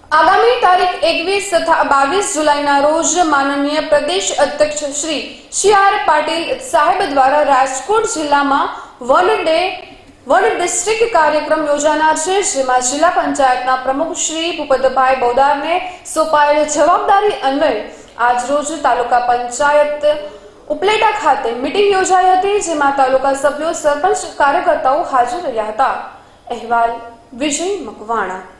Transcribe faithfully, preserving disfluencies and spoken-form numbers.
आगामी तारीख एकवीस तथा बावीस जुलाई रोज माननीय प्रदेश अध्यक्ष श्री सी आर पाटील साहेब द्वारा राजकोट जिला में वन डे वन डिस्ट्रिक्ट कार्यक्रम योजानार छे, जेमां जिला पंचायतना प्रमुख श्री भूपतभाई बोदार ने सोंपायेल जवाबदारी अन्वये आज रोज तालुका पंचायत उपलेटा खाते मीटिंग योजाई हती, जेमां तालुका सभ्यो, सरपंच, कार्यकर्ताओ हाजर रह्या हता। अहेवाल विजय मकवाणा।